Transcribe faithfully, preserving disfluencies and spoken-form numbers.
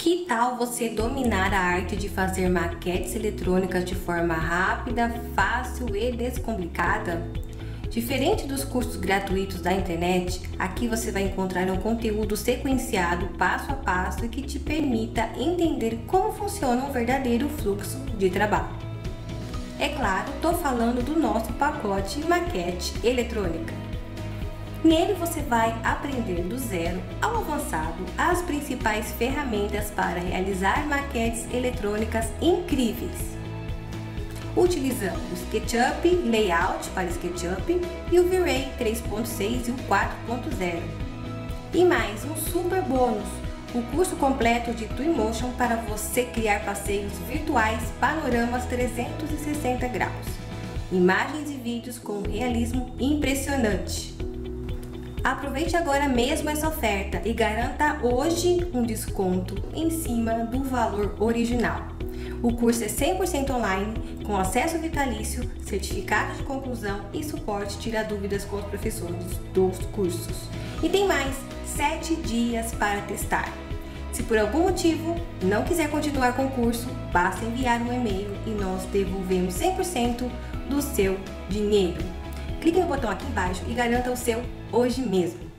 Que tal você dominar a arte de fazer maquetes eletrônicas de forma rápida, fácil e descomplicada? Diferente dos cursos gratuitos da internet, aqui você vai encontrar um conteúdo sequenciado passo a passo e que te permita entender como funciona um verdadeiro fluxo de trabalho. É claro, estou falando do nosso pacote Maquete Eletrônica. Nele você vai aprender do zero ao avançado as principais ferramentas para realizar maquetes eletrônicas incríveis. Utilizando o SketchUp, Layout para SketchUp e o V-Ray três ponto seis e o quatro ponto zero. E mais um super bônus, o curso completo de Twinmotion para você criar passeios virtuais panoramas trezentos e sessenta graus. Imagens e vídeos com realismo impressionante. Aproveite agora mesmo essa oferta e garanta hoje um desconto em cima do valor original. O curso é cem por cento online, com acesso vitalício, certificado de conclusão e suporte tira dúvidas com os professores dos cursos. E tem mais sete dias para testar. Se por algum motivo não quiser continuar com o curso, basta enviar um e-mail e nós devolvemos cem por cento do seu dinheiro. Clique no botão aqui embaixo e garanta o seu hoje mesmo.